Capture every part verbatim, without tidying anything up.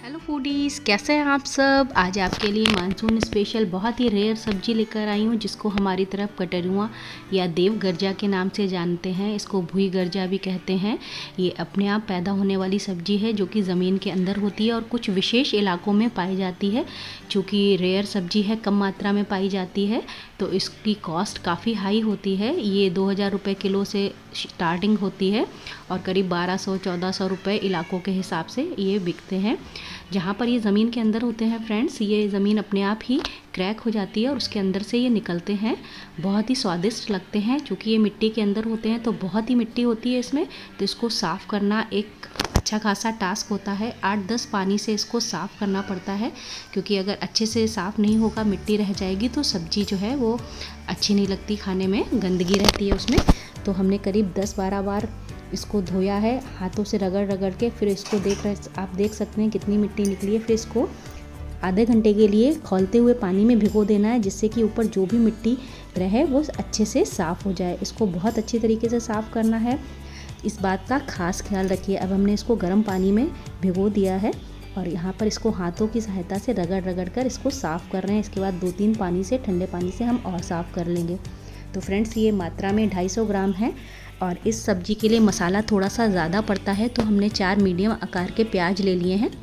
Hello foodies, कैसे हैं आप सब। आज आपके लिए मानसून स्पेशल बहुत ही रेयर सब्जी लेकर आई हूँ, जिसको हमारी तरफ कटरुआ या देव गर्जा के नाम से जानते हैं। इसको भुई गर्जा भी कहते हैं। ये अपने आप पैदा होने वाली सब्जी है जो कि ज़मीन के अंदर होती है और कुछ विशेष इलाकों में पाई जाती है। चूँकि रेयर सब्जी है, कम मात्रा में पाई जाती है, तो इसकी कॉस्ट काफ़ी हाई होती है। ये दो हज़ार रुपये किलो से स्टार्टिंग होती है और करीब बारह सौ चौदह सौ रुपये इलाकों के हिसाब से ये बिकते हैं। जहाँ पर ये ज़मीन के अंदर होते हैं फ्रेंड्स, ये ज़मीन अपने आप ही क्रैक हो जाती है और उसके अंदर से ये निकलते हैं। बहुत ही स्वादिष्ट लगते हैं। चूँकि ये मिट्टी के अंदर होते हैं तो बहुत ही मिट्टी होती है इसमें, तो इसको साफ़ करना एक अच्छा खासा टास्क होता है। आठ दस पानी से इसको साफ़ करना पड़ता है, क्योंकि अगर अच्छे से साफ़ नहीं होगा, मिट्टी रह जाएगी तो सब्ज़ी जो है वो अच्छी नहीं लगती, खाने में गंदगी रहती है उसमें। तो हमने करीब दस बारह बार इसको धोया है हाथों से रगड़ रगड़ के। फिर इसको देख रहे आप देख सकते हैं कितनी मिट्टी निकली है। फिर इसको आधे घंटे के लिए खौलते हुए पानी में भिगो देना है, जिससे कि ऊपर जो भी मिट्टी रहे वो अच्छे से साफ़ हो जाए। इसको बहुत अच्छी तरीके से साफ़ करना है, इस बात का खास ख्याल रखिए। अब हमने इसको गर्म पानी में भिगो दिया है और यहाँ पर इसको हाथों की सहायता से रगड़ रगड़ कर इसको साफ़ कर रहे हैं। इसके बाद दो तीन पानी से, ठंडे पानी से हम और साफ़ कर लेंगे। तो फ्रेंड्स, ये मात्रा में ढाई सौ ग्राम है और इस सब्ज़ी के लिए मसाला थोड़ा सा ज़्यादा पड़ता है, तो हमने चार मीडियम आकार के प्याज ले लिए हैं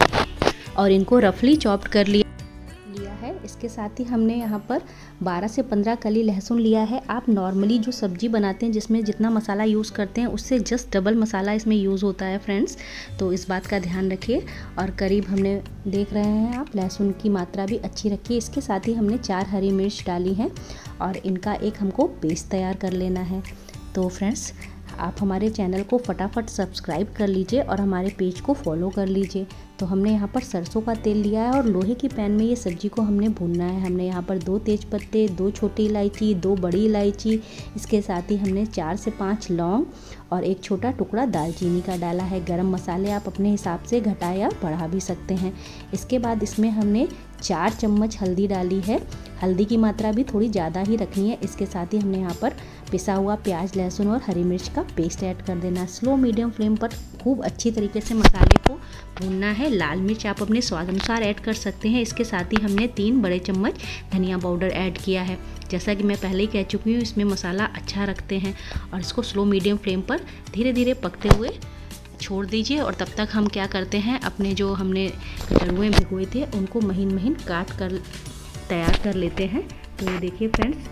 और इनको रफली चॉप्ड कर लिया लिया है। इसके साथ ही हमने यहाँ पर बारह से पंद्रह कली लहसुन लिया है। आप नॉर्मली जो सब्ज़ी बनाते हैं जिसमें जितना मसाला यूज़ करते हैं उससे जस्ट डबल मसाला इसमें यूज़ होता है फ्रेंड्स, तो इस बात का ध्यान रखिए। और करीब हमने देख रहे हैं आप, लहसुन की मात्रा भी अच्छी रखिए। इसके साथ ही हमने चार हरी मिर्च डाली हैं और इनका एक हमको पेस्ट तैयार कर लेना है। तो फ्रेंड्स, आप हमारे चैनल को फटाफट सब्सक्राइब कर लीजिए और हमारे पेज को फॉलो कर लीजिए। तो हमने यहाँ पर सरसों का तेल लिया है और लोहे की पैन में ये सब्ज़ी को हमने भूनना है। हमने यहाँ पर दो तेज पत्ते, दो छोटी इलायची, दो बड़ी इलायची, इसके साथ ही हमने चार से पाँच लौंग और एक छोटा टुकड़ा दालचीनी का डाला है। गरम मसाले आप अपने हिसाब से घटा या बढ़ा भी सकते हैं। इसके बाद इसमें हमने चार चम्मच हल्दी डाली है। हल्दी की मात्रा भी थोड़ी ज़्यादा ही रखनी है। इसके साथ ही हमने यहाँ पर पिसा हुआ प्याज, लहसुन और हरी मिर्च का पेस्ट ऐड कर देना है। स्लो मीडियम फ्लेम पर खूब अच्छी तरीके से मसाले को भूनना है। लाल मिर्च आप अपने स्वाद अनुसार ऐड कर सकते हैं। इसके साथ ही हमने तीन बड़े चम्मच धनिया पाउडर ऐड किया है। जैसा कि मैं पहले ही कह चुकी हूँ, इसमें मसाला अच्छा रखते हैं और इसको स्लो मीडियम फ्लेम पर धीरे धीरे पकते हुए छोड़ दीजिए। और तब तक हम क्या करते हैं, अपने जो हमने कटरुए भिगोए थे उनको महीन महीन काट कर तैयार कर लेते हैं। तो ये देखिए फ्रेंड्स,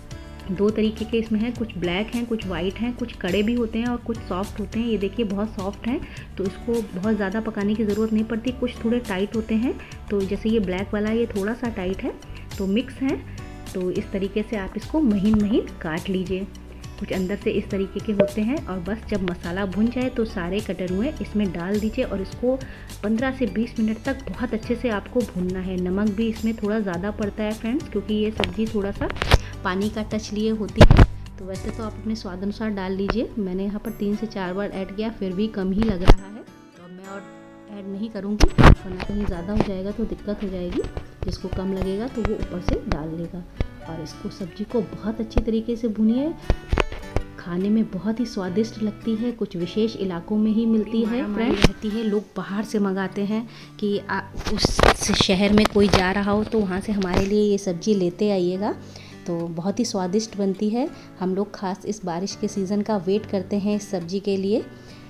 दो तरीके के इसमें हैं, कुछ ब्लैक हैं, कुछ वाइट हैं, कुछ कड़े भी होते हैं और कुछ सॉफ्ट होते हैं। ये देखिए बहुत सॉफ्ट हैं, तो इसको बहुत ज़्यादा पकाने की ज़रूरत नहीं पड़ती। कुछ थोड़े टाइट होते हैं, तो जैसे ये ब्लैक वाला ये थोड़ा सा टाइट है, तो मिक्स हैं। तो इस तरीके से आप इसको महीन महीन काट लीजिए। कुछ अंदर से इस तरीके के होते हैं। और बस जब मसाला भुन जाए तो सारे कटरुए इसमें डाल दीजिए और इसको पंद्रह से बीस मिनट तक बहुत अच्छे से आपको भूनना है। नमक भी इसमें थोड़ा ज़्यादा पड़ता है फ्रेंड्स, क्योंकि ये सब्ज़ी थोड़ा सा पानी का टच लिए होती है। तो वैसे तो आप अपने स्वाद अनुसार डाल लीजिए। मैंने यहाँ पर तीन से चार बार ऐड किया, फिर भी कम ही लग रहा है, तो मैं और ऐड नहीं करूँगी, वरना कहीं ज़्यादा हो जाएगा तो दिक्कत हो जाएगी। जिसको कम लगेगा तो वो ऊपर से डाल लेगा। और इसको सब्ज़ी को बहुत अच्छी तरीके से भूनिए। खाने में बहुत ही स्वादिष्ट लगती है। कुछ विशेष इलाकों में ही मिलती है फ्रेंड्स, रहती है। लोग बाहर से मंगाते हैं कि आ, उस शहर में कोई जा रहा हो तो वहाँ से हमारे लिए ये सब्ज़ी लेते आइएगा। तो बहुत ही स्वादिष्ट बनती है। हम लोग खास इस बारिश के सीज़न का वेट करते हैं इस सब्ज़ी के लिए।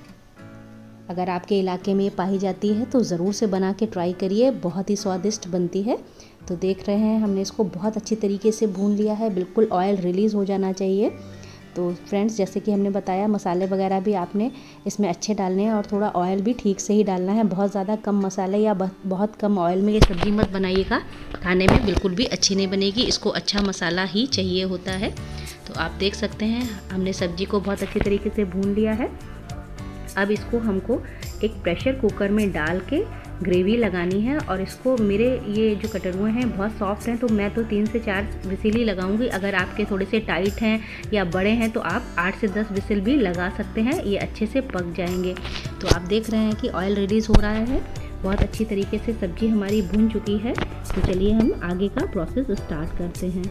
अगर आपके इलाके में ये पाई जाती है तो ज़रूर से बना के ट्राई करिए, बहुत ही स्वादिष्ट बनती है। तो देख रहे हैं, हमने इसको बहुत अच्छी तरीके से भून लिया है। बिल्कुल ऑयल रिलीज़ हो जाना चाहिए। तो फ्रेंड्स, जैसे कि हमने बताया, मसाले वगैरह भी आपने इसमें अच्छे डालने हैं और थोड़ा ऑयल भी ठीक से ही डालना है। बहुत ज़्यादा कम मसाले या बहुत कम ऑयल में ये सब्ज़ी मत बनाइएगा, खाने में बिल्कुल भी अच्छी नहीं बनेगी। इसको अच्छा मसाला ही चाहिए होता है। तो आप देख सकते हैं, हमने सब्ज़ी को बहुत अच्छी तरीके से भून लिया है। अब इसको हमको एक प्रेशर कुकर में डाल के ग्रेवी लगानी है। और इसको, मेरे ये जो कटरुए हैं बहुत सॉफ्ट हैं, तो मैं तो तीन से चार विसिल ही लगाऊंगी। अगर आपके थोड़े से टाइट हैं या बड़े हैं तो आप आठ से दस विसिल भी लगा सकते हैं, ये अच्छे से पक जाएंगे। तो आप देख रहे हैं कि ऑयल रिलीज़ हो रहा है, बहुत अच्छी तरीके से सब्ज़ी हमारी भुन चुकी है। तो चलिए हम आगे का प्रोसेस स्टार्ट करते हैं।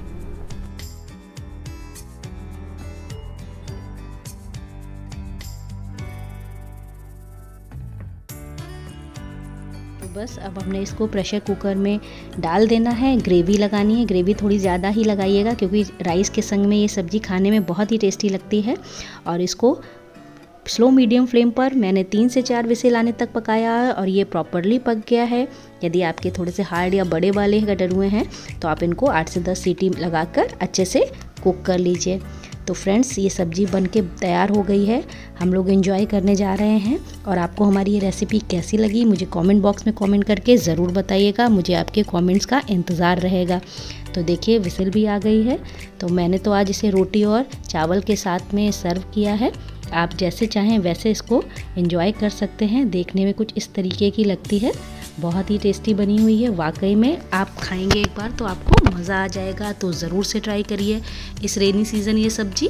बस अब हमने इसको प्रेशर कुकर में डाल देना है। ग्रेवी लगानी है, ग्रेवी थोड़ी ज़्यादा ही लगाइएगा क्योंकि राइस के संग में ये सब्ज़ी खाने में बहुत ही टेस्टी लगती है। और इसको स्लो मीडियम फ्लेम पर मैंने तीन से चार विसिल आने तक पकाया है और ये प्रॉपरली पक गया है। यदि आपके थोड़े से हार्ड या बड़े वाले कटरुए हैं तो आप इनको आठ से दस सीटी लगाकर अच्छे से कुक कर लीजिए। तो फ्रेंड्स, ये सब्ज़ी बनके तैयार हो गई है। हम लोग एंजॉय करने जा रहे हैं। और आपको हमारी ये रेसिपी कैसी लगी मुझे कमेंट बॉक्स में कमेंट करके ज़रूर बताइएगा। मुझे आपके कमेंट्स का इंतज़ार रहेगा। तो देखिए विसिल भी आ गई है। तो मैंने तो आज इसे रोटी और चावल के साथ में सर्व किया है। आप जैसे चाहें वैसे इसको एंजॉय कर सकते हैं। देखने में कुछ इस तरीके की लगती है, बहुत ही टेस्टी बनी हुई है। वाकई में आप खाएंगे एक बार तो आपको मज़ा आ जाएगा। तो ज़रूर से ट्राई करिए इस रेनी सीज़न ये सब्ज़ी।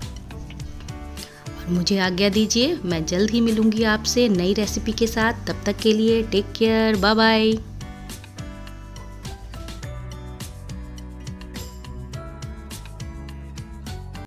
और मुझे आज्ञा दीजिए, मैं जल्द ही मिलूँगी आपसे नई रेसिपी के साथ। तब तक के लिए टेक केयर, बाय बाय।